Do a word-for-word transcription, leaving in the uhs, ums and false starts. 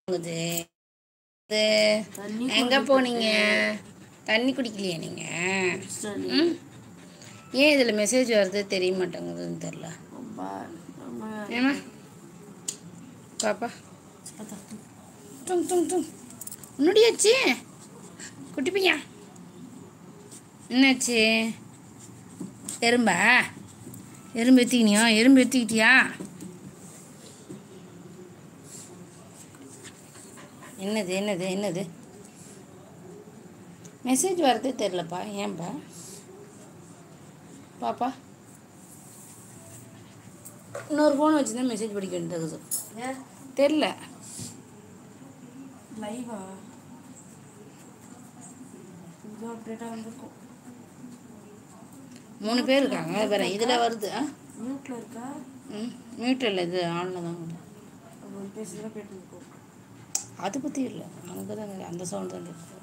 எங்க போனீங்க? தண்ணி குடிக்கலையா நீங்க? ம் ஏன் இதில் மெசேஜ் வருது தெரிய மாட்டேங்குதுன்னு தெரில. ஏமா பாப்பா தும் தும் தும் முன்னாடியாச்சு குட்டி பையா என்னாச்சு? எறும்பா? எறும்பு எத்திக்கினியா? எறும்பு எத்திக்கிட்டியா? என்னது என்னது என்னது மெசேஜ் வரதே தெரிலப்பா. ஏன்பா பாப்பா? இன்னொரு ஃபோன் வச்சுருந்தா மெசேஜ் படிக்க வேண்டியது தெரில. லைவா கொஞ்சம் அப்டேட்டாக வந்திருக்கும். மூணு பேர் இருக்காங்க வேற இதில் வருது. மியூட்டில் இருக்கா? ம் மியூட்டில் இல்லை, இது ஆனில் தான். பேசுகிறதா கேட்டுருக்கோம். அதை பற்றி இல்லை, அங்கே தான் அந்த சவுண்ட் தான் கேட்கும்.